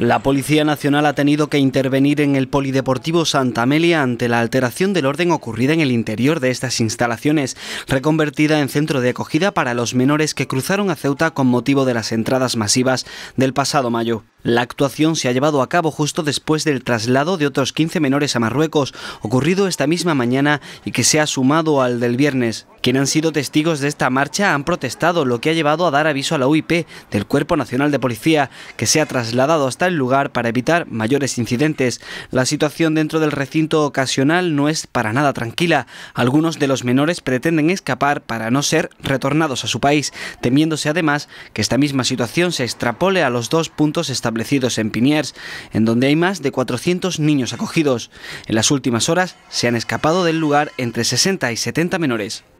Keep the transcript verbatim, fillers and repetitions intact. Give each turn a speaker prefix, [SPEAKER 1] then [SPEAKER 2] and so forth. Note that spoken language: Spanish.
[SPEAKER 1] La Policía Nacional ha tenido que intervenir en el Polideportivo Santa Amelia ante la alteración del orden ocurrida en el interior de estas instalaciones, reconvertida en centro de acogida para los menores que cruzaron a Ceuta con motivo de las entradas masivas del pasado mayo. La actuación se ha llevado a cabo justo después del traslado de otros quince menores a Marruecos, ocurrido esta misma mañana y que se ha sumado al del viernes. Quienes han sido testigos de esta marcha han protestado, lo que ha llevado a dar aviso a la U I P del Cuerpo Nacional de Policía, que se ha trasladado hasta el lugar para evitar mayores incidentes. La situación dentro del recinto ocasional no es para nada tranquila. Algunos de los menores pretenden escapar para no ser retornados a su país, temiéndose además que esta misma situación se extrapole a los dos puntos establecidos en Piniers, en donde hay más de cuatrocientos niños acogidos. En las últimas horas se han escapado del lugar entre sesenta y setenta menores.